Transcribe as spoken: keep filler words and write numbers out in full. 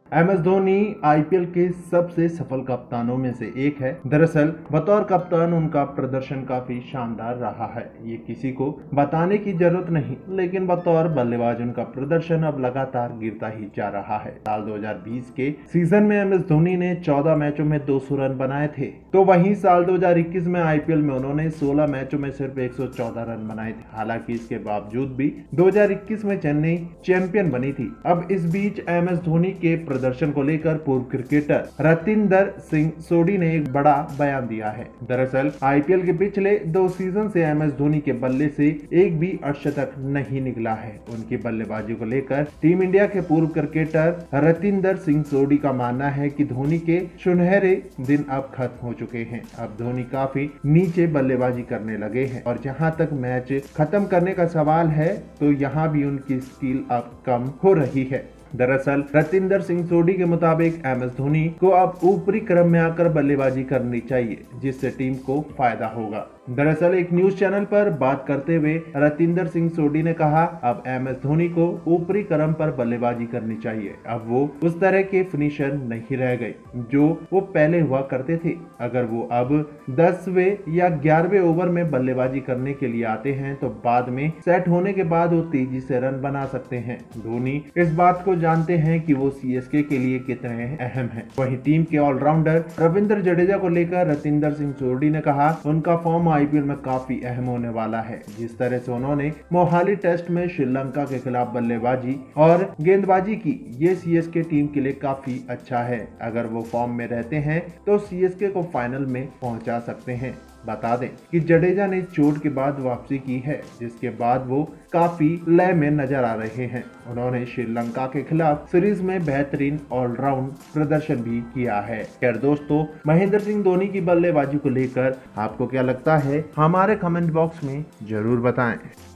M S Dhoni IPL के सबसे सफल कप्तानों में से एक है। दरअसल बतौर कप्तान उनका प्रदर्शन काफी शानदार रहा है, ये किसी को बताने की जरूरत नहीं, लेकिन बतौर बल्लेबाज उनका प्रदर्शन अब लगातार गिरता ही जा रहा है। साल दो हज़ार बीस के सीजन में एम एस धोनी ने चौदह मैचों में दो सौ रन बनाए थे, तो वहीं साल दो हज़ार इक्कीस में आईपीएल में उन्होंने सोलह मैचों में सिर्फ एक सौ चौदह रन बनाए थे। हालांकि इसके बावजूद भी दो हज़ार इक्कीस में चेन्नई चैंपियन बनी थी। अब इस बीच एम एस धोनी के प्रदर्शन को लेकर पूर्व क्रिकेटर रतिंदर सिंह सोडी ने एक बड़ा बयान दिया है। दरअसल आईपीएल के पिछले दो सीजन से एम एस धोनी के बल्ले से एक भी अर्धशतक नहीं निकला है। उनकी बल्लेबाजी को लेकर टीम इंडिया के पूर्व क्रिकेटर रतिंदर सिंह सोडी का मानना है कि धोनी के सुनहरे दिन अब खत्म हो चुके हैं। अब धोनी काफी नीचे बल्लेबाजी करने लगे हैं और जहां तक मैच खत्म करने का सवाल है तो यहां भी उनकी स्किल अब कम हो रही है। दरअसल रतिंदर सिंह सोडी के मुताबिक एम एस धोनी को अब ऊपरी क्रम में आकर बल्लेबाजी करनी चाहिए, जिससे टीम को फायदा होगा। दरअसल एक न्यूज चैनल पर बात करते हुए रतिंदर सिंह सोडी ने कहा, अब एम एस धोनी को ऊपरी क्रम पर बल्लेबाजी करनी चाहिए। अब वो उस तरह के फिनिशर नहीं रह गए जो वो पहले हुआ करते थे। अगर वो अब दसवें या ग्यारहवें ओवर में बल्लेबाजी करने के लिए आते हैं तो बाद में सेट होने के बाद वो तेजी से रन बना सकते हैं। धोनी इस बात को जानते हैं कि वो सीएसके के लिए कितने अहम हैं। वहीं टीम के ऑलराउंडर रविंद्र जडेजा को लेकर रतिंदर सिंह सोडी ने कहा, उनका फॉर्म आईपीएल में काफी अहम होने वाला है। जिस तरह से उन्होंने मोहाली टेस्ट में श्रीलंका के खिलाफ बल्लेबाजी और गेंदबाजी की, ये सीएसके टीम के लिए काफी अच्छा है। अगर वो फॉर्म में रहते हैं तो सीएसके को फाइनल में पहुंचा सकते हैं। बता दें कि जडेजा ने चोट के बाद वापसी की है, जिसके बाद वो काफी लय में नजर आ रहे हैं। उन्होंने श्रीलंका के खिलाफ सीरीज में बेहतरीन ऑलराउंड प्रदर्शन भी किया है। खैर दोस्तों, महेंद्र सिंह धोनी की बल्लेबाजी को लेकर आपको क्या लगता है, हमारे कमेंट बॉक्स में जरूर बताएं।